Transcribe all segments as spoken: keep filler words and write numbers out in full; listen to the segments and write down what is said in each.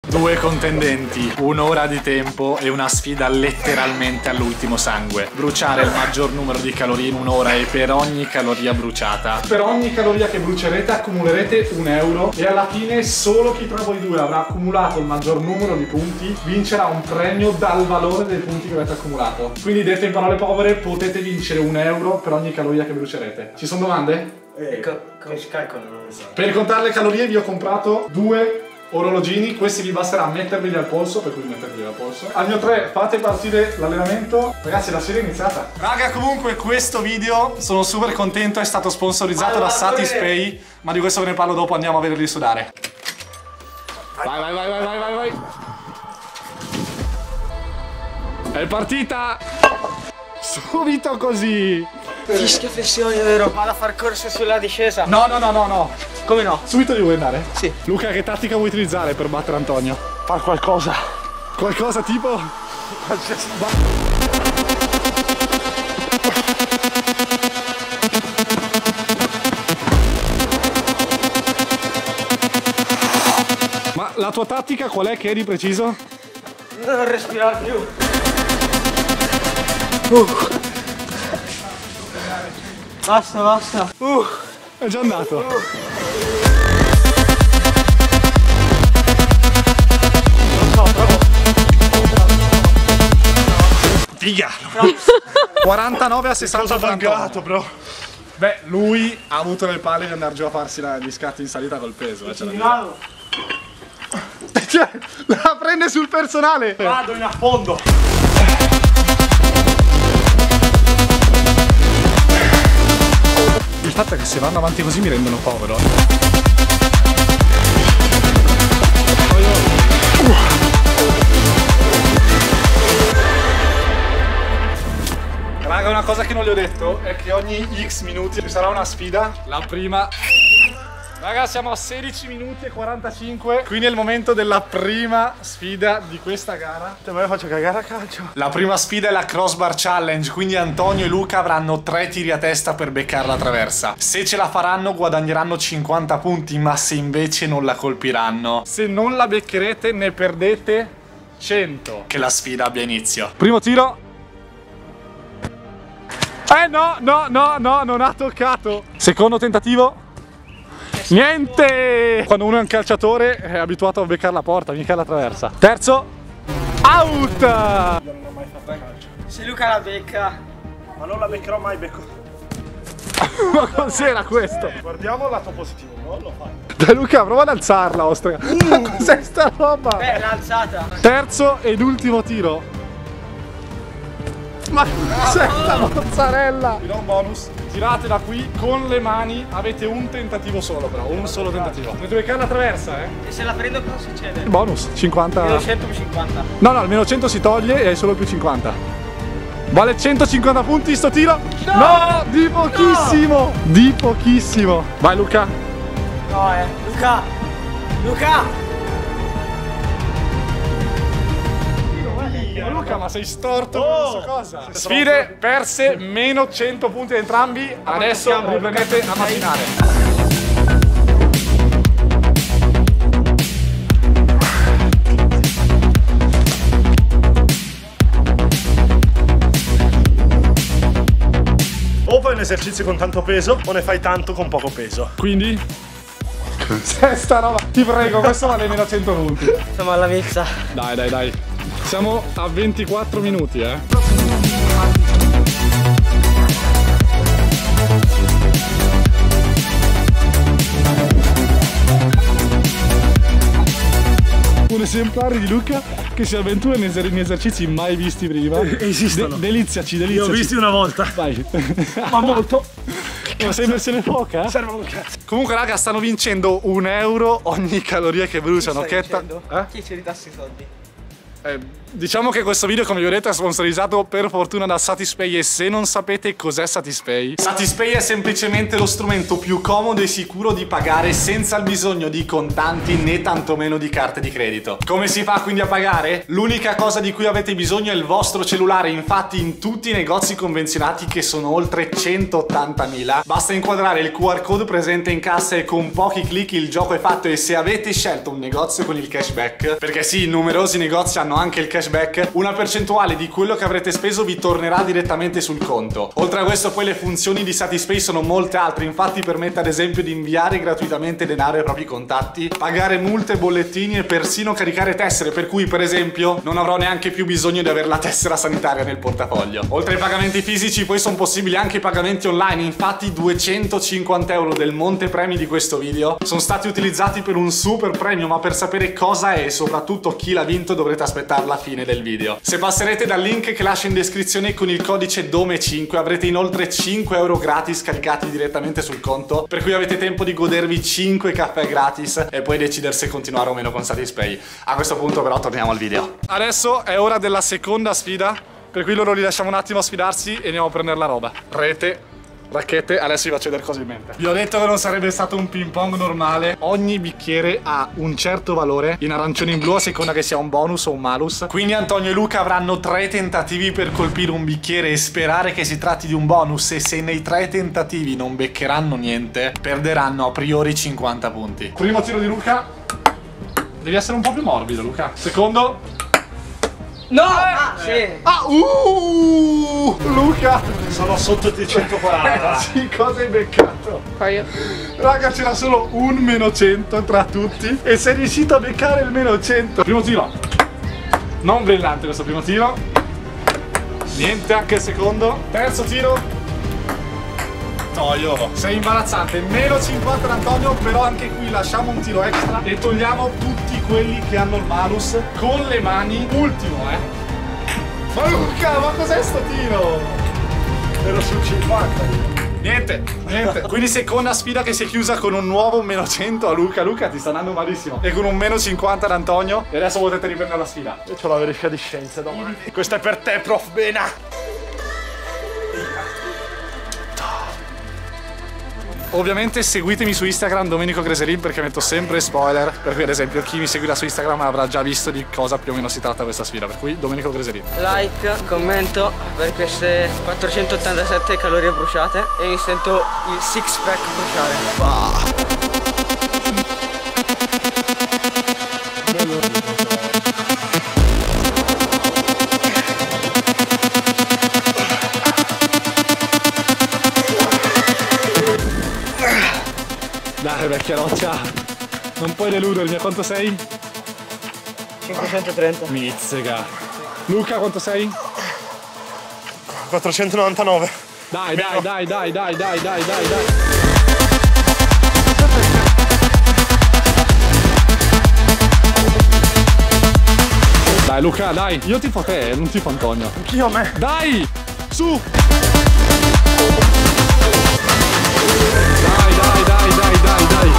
Due contendenti, un'ora di tempo e una sfida letteralmente all'ultimo sangue. Bruciare il maggior numero di calorie in un'ora e per ogni caloria bruciata. Per ogni caloria che brucerete accumulerete un euro e alla fine solo chi tra voi due avrà accumulato il maggior numero di punti vincerà un premio dal valore dei punti che avete accumulato. Quindi detto in parole povere, potete vincere un euro per ogni caloria che brucerete. Ci sono domande? Eh, co come si calcolano? Non lo so. Per contare le calorie vi ho comprato due orologini, questi vi basterà metterveli al polso, per cui metterveli al polso. Al mio tre fate partire l'allenamento. Ragazzi, la serie è iniziata. Raga, comunque questo video sono super contento, è stato sponsorizzato da Satispay, ma di questo ve ne parlo dopo, andiamo a vederli sudare. Vai, vai, vai, vai, vai, vai, vai. È partita! Subito così! Fischia flessioni, vero? Vado a far corso sulla discesa. No, no, no, no, no. Come no? Subito devo andare? Sì. Luca, che tattica vuoi utilizzare per battere Antonio? Far qualcosa. Qualcosa tipo? Qualsiasi. Ma la tua tattica qual è che è di preciso? Non respirare più. Uh. Basta, basta. Uh. È già andato. Uh. Figa! quarantanove a sessanta. Cosa buggato, bro? Beh, lui ha avuto le palle di andare giù a farsi la, gli scatti in salita col peso. Eh, Vado. Cioè, la prende sul personale! Vado in affondo. Il fatto è che se vanno avanti così mi rendono povero. Raga, una cosa che non le ho detto è che ogni X minuti ci sarà una sfida. La prima. Raga, siamo a sedici minuti e quarantacinque. Quindi è il momento della prima sfida di questa gara. Te me la faccio cagare a calcio. La prima sfida è la crossbar challenge, quindi Antonio e Luca avranno tre tiri a testa per beccare la traversa. Se ce la faranno guadagneranno cinquanta punti, ma se invece non la colpiranno, se non la beccherete ne perdete cento. Che la sfida abbia inizio. Primo tiro. Eh no, no, no, no, non ha toccato. Secondo tentativo. Niente! Quando uno è un calciatore è abituato a beccare la porta, mica la traversa. Terzo. Out! Io non ho mai fatto calcio. Se Luca la becca. Ma non la beccherò mai, becco. Ma cos'era questo? Guardiamo il lato positivo, non lo fai. Dai Luca, prova ad alzarla, ostra. Ma cos'è sta roba? Beh, l'ha alzata. Terzo ed ultimo tiro. Ma cos'è sta mozzarella? Vi do un bonus. Tirate da qui con le mani, avete un tentativo solo però, un solo tentativo. Dovete beccare la traversa, eh? E se la prendo cosa succede? Bonus, cinquanta. Io cento più cinquanta. No, no, almeno cento si toglie e hai solo più cinquanta. Vale centocinquanta punti sto tiro? No, no di pochissimo! No. Di pochissimo. Vai Luca. No, eh. Luca! Luca! Ma Luca, ma sei storto? Oh, non so cosa. Sfide perse, meno cento punti entrambi. Adesso riprendete a mattinare. O fai un esercizio con tanto peso o ne fai tanto con poco peso. Quindi? Cos'è sta roba? Ti prego, questo vale meno cento punti. Siamo alla mezza. Dai, dai, dai. Siamo a ventiquattro minuti, eh. Un esemplare di Luca che si avventura in, eser in esercizi mai visti prima. Esistono. De deliziaci, deliziaci. Li ho visti una volta. Vai. Ma molto. Ma sei in versione poca? Servono un cazzo. Comunque raga, stanno vincendo un euro ogni caloria che bruciano. Che Che eh? Chi ci ridassi i soldi? Eh, diciamo che questo video, come vi ho detto, è sponsorizzato per fortuna da Satispay, e se non sapete cos'è Satispay, Satispay è semplicemente lo strumento più comodo e sicuro di pagare senza il bisogno di contanti né tantomeno di carte di credito. Come si fa quindi a pagare? L'unica cosa di cui avete bisogno è il vostro cellulare. Infatti in tutti i negozi convenzionati, che sono oltre centottantamila, basta inquadrare il Q R code presente in cassa e con pochi clic il gioco è fatto. E se avete scelto un negozio con il cashback, perché sì, numerosi negozi hanno anche il cashback, una percentuale di quello che avrete speso vi tornerà direttamente sul conto. Oltre a questo, poi le funzioni di Satispay sono molte altre. Infatti permette ad esempio di inviare gratuitamente denaro ai propri contatti, pagare multe, bollettini e persino caricare tessere, per cui per esempio non avrò neanche più bisogno di avere la tessera sanitaria nel portafoglio. Oltre ai pagamenti fisici, poi sono possibili anche i pagamenti online. Infatti duecentocinquanta euro del monte premi di questo video sono stati utilizzati per un super premio, ma per sapere cosa è e soprattutto chi l'ha vinto dovrete aspettare la fine del video. Se passerete dal link che lascio in descrizione con il codice D O M E cinque avrete inoltre cinque euro gratis caricati direttamente sul conto, per cui avete tempo di godervi cinque caffè gratis e poi decidere se continuare o meno con Satispay. A questo punto però torniamo al video. Adesso è ora della seconda sfida, per cui loro li lasciamo un attimo a sfidarsi e andiamo a prendere la roba. Rete, racchette, adesso vi faccio vedere cosa in mente. Vi ho detto che non sarebbe stato un ping pong normale. Ogni bicchiere ha un certo valore, in arancione e in blu, a seconda che sia un bonus o un malus. Quindi Antonio e Luca avranno tre tentativi per colpire un bicchiere e sperare che si tratti di un bonus. E se nei tre tentativi non beccheranno niente, perderanno a priori cinquanta punti. Primo tiro di Luca. Devi essere un po' più morbido, Luca. Secondo. No! Ah, sì! Ah, uh! Luca! Sono sotto di centoquaranta. Sì, cosa hai beccato? Qua io. Raga, c'era solo un meno cento tra tutti e sei riuscito a beccare il meno cento. Primo tiro. Non brillante questo primo tiro. Niente, anche il secondo. Terzo tiro. Toglio. Sei imbarazzante. Meno cinquanta ad Antonio, però anche qui lasciamo un tiro extra e togliamo tutti quelli che hanno il malus con le mani. Ultimo, eh. Ma Luca, ma cos'è sto tiro? Ero sul cinquanta. Niente, niente. Quindi seconda sfida che si è chiusa con un nuovo meno cento a Luca. Luca, ti sta andando malissimo. E con un meno cinquanta ad Antonio. E adesso potete riprendere la sfida. Io ho la verifica di scienze domani. Questa è per te, prof Bena. Ovviamente seguitemi su Instagram, Domenico Greserin, perché metto sempre spoiler. Per cui ad esempio chi mi seguirà su Instagram avrà già visto di cosa più o meno si tratta questa sfida. Per cui Domenico Greserin. Like, commento per queste quattrocentottantasette calorie bruciate e mi sento il six pack bruciare. Ah. Dai vecchia roccia, non puoi deludermi. A quanto sei? cinquecentotrenta. Mizzega. Luca, quanto sei? quattrocentonovantanove. Dai, dai, dai, dai, dai, dai, dai, dai, dai. Dai Luca, dai, io tifo te, non tifo Antonio. Anch'io a me. Dai, su. Dai, dai, dai, dai, dai, dai.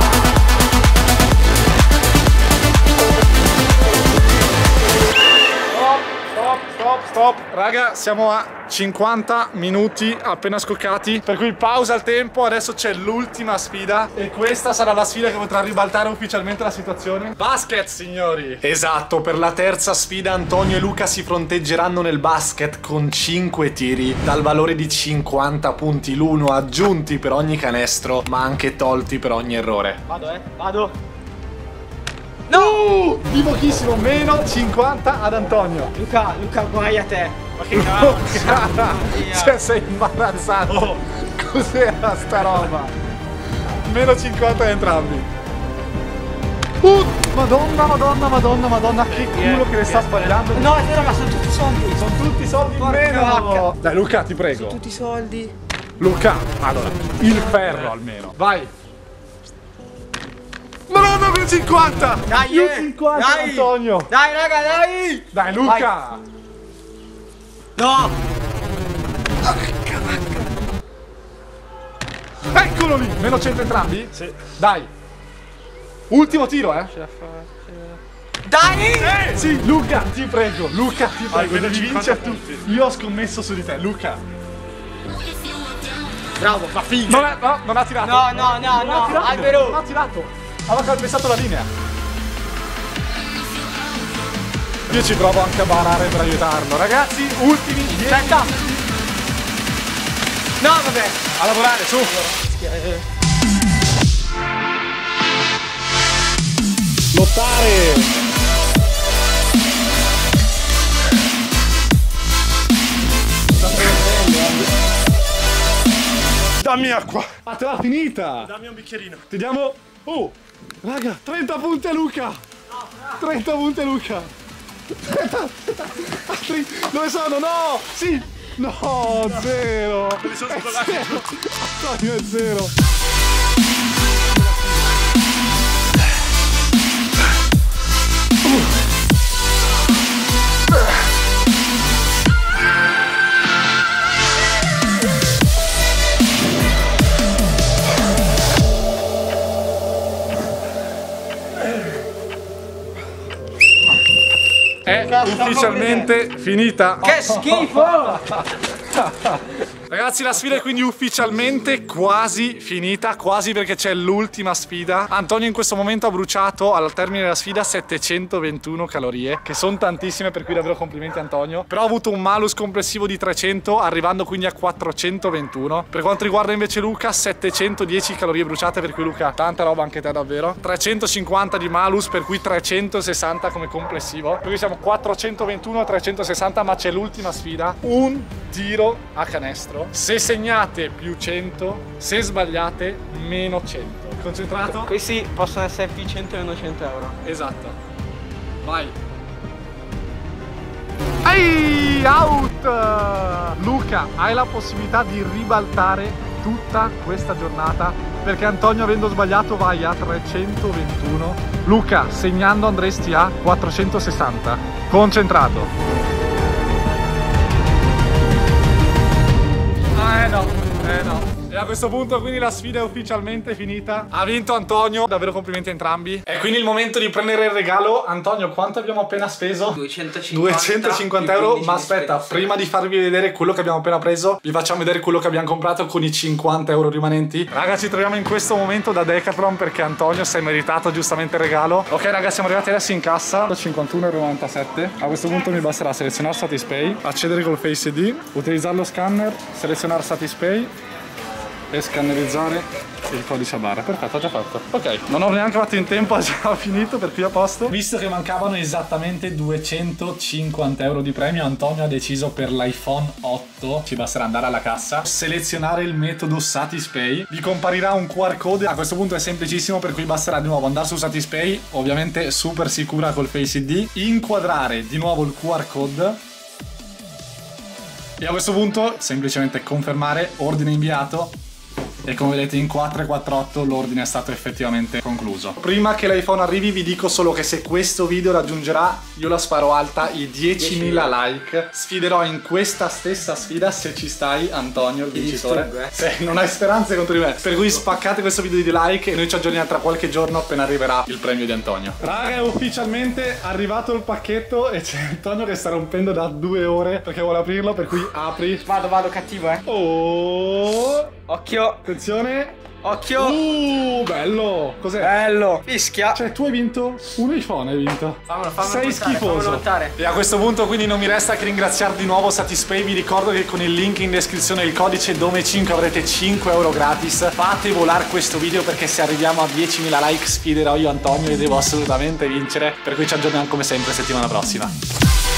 Stop, stop, stop, stop. Raga, siamo a cinquanta minuti appena scoccati, per cui pausa il tempo. Adesso c'è l'ultima sfida e questa sarà la sfida che potrà ribaltare ufficialmente la situazione. Basket, signori. Esatto, per la terza sfida Antonio e Luca si fronteggeranno nel basket con cinque tiri dal valore di cinquanta punti l'uno, aggiunti per ogni canestro ma anche tolti per ogni errore. Vado, eh, vado. No! Di pochissimo, meno cinquanta ad Antonio. Luca, Luca, guai a te. Ma che cavolo. Cioè sei imbarazzato. Oh. Cos'era sta roba? Meno cinquanta a entrambi. Uh, madonna, madonna, madonna, madonna. Che culo che le sta sbagliando. No, è vero, ma sono tutti soldi. Sono tutti soldi in Porca meno. vacca. Dai Luca, ti prego. Sono tutti soldi. Luca, allora, il ferro almeno. Vai. Madonna, più cinquanta. Dai, più eh. cinquanta, Dai. Antonio. Dai, raga, dai. Dai, Luca. No. Eccolo lì, meno cento entrambi? Sì. Dai. Ultimo tiro, eh. Ce la faccio. Dai! Eh, sì, Luca, ti prego, Luca, ti prego, vedo devi cinquanta vincere tu. punti. Io ho scommesso su di te, Luca. Bravo. Ma finge. Non, è, no, non ha tirato. No, no, no, non no, ha tirato, Albero. non ha tirato. Aveva calpestato la linea. Io ci provo anche a barare per aiutarlo. Ragazzi, ultimi dieci. Aspetta. No, vabbè. A lavorare, su. Lottare. Dammi acqua. Ah, te l'ha finita. Dammi un bicchierino. Ti diamo... Oh, raga, trenta punti a Luca. trenta punti a Luca. Aspetta, aspetta. Altri... Dove sono? No, sì. No, zero. Me li sono È sbagliati zero. tutti. Antonio è zero. È ufficialmente finita. Che schifo! Ragazzi, la sfida è quindi ufficialmente quasi finita, quasi, perché c'è l'ultima sfida. Antonio in questo momento ha bruciato al termine della sfida settecentoventuno calorie, che sono tantissime, per cui davvero complimenti Antonio. Però ha avuto un malus complessivo di trecento, arrivando quindi a quattrocentoventuno. Per quanto riguarda invece Luca, settecentodieci calorie bruciate, per cui Luca, tanta roba anche te davvero. trecentocinquanta di malus, per cui trecentosessanta come complessivo. Per cui siamo quattrocentoventuno, trecentosessanta, ma c'è l'ultima sfida. Un tiro a canestro. Se segnate più cento, se sbagliate meno cento. Concentrato? Questi possono essere più cento e meno cento euro. Esatto. Vai. Ai, out! Luca, hai la possibilità di ribaltare tutta questa giornata, perché Antonio, avendo sbagliato, vai a trecentoventuno. Luca, segnando, andresti a quattrocentosessanta. Concentrato. Eh no, eh no. E a questo punto quindi la sfida è ufficialmente finita. Ha vinto Antonio, davvero complimenti a entrambi. E quindi il momento di prendere il regalo. Antonio, quanto abbiamo appena speso? duecentocinquanta, duecentocinquanta euro. Ma aspetta, prima di farvi vedere quello che abbiamo appena preso, vi facciamo vedere quello che abbiamo comprato con i cinquanta euro rimanenti. Raga, ci troviamo in questo momento da Decathlon, perché Antonio si è meritato giustamente il regalo. Ok raga, siamo arrivati adesso in cassa. cinquantuno e novantasette euro. A questo punto mi basterà selezionare Satispay, accedere col Face I D, utilizzare lo scanner, selezionare Satispay e scannerizzare il codice a barra. Perfetto, ho già fatto. Ok, non ho neanche fatto in tempo, ha già finito, per cui a posto. Visto che mancavano esattamente duecentocinquanta euro di premio, Antonio ha deciso per l'iPhone otto, ci basterà andare alla cassa, selezionare il metodo Satispay. Vi comparirà un Q R code. A questo punto è semplicissimo, per cui basterà di nuovo andare su Satispay, ovviamente super sicura col Face I D, inquadrare di nuovo il Q R code e a questo punto semplicemente confermare ordine inviato. E come vedete in quattro e quarantotto l'ordine è stato effettivamente concluso. Prima che l'iPhone arrivi vi dico solo che se questo video raggiungerà, io la sparo alta, i diecimila like. Sfiderò in questa stessa sfida, se ci stai Antonio, il vincitore. Se non hai speranze contro di me. Per cui spaccate questo video di like e noi ci aggiorniamo tra qualche giorno appena arriverà il premio di Antonio. Raga, è ufficialmente arrivato il pacchetto e c'è Antonio che sta rompendo da due ore perché vuole aprirlo, per cui apri. Vado, vado cattivo, eh. Oh! Occhio. Attenzione. Occhio. Uh, bello. Cos'è? Bello. Fischia. Cioè, tu hai vinto un iPhone, hai vinto. Fammelo, fammelo Sei notare, schifoso. fammelo notare. E a questo punto quindi non mi resta che ringraziare di nuovo Satispay. Vi ricordo che con il link in descrizione e il codice Dome cinque avrete cinque euro gratis. Fate volare questo video, perché se arriviamo a diecimila like sfiderò io Antonio e devo assolutamente vincere. Per cui ci aggiorniamo come sempre settimana prossima.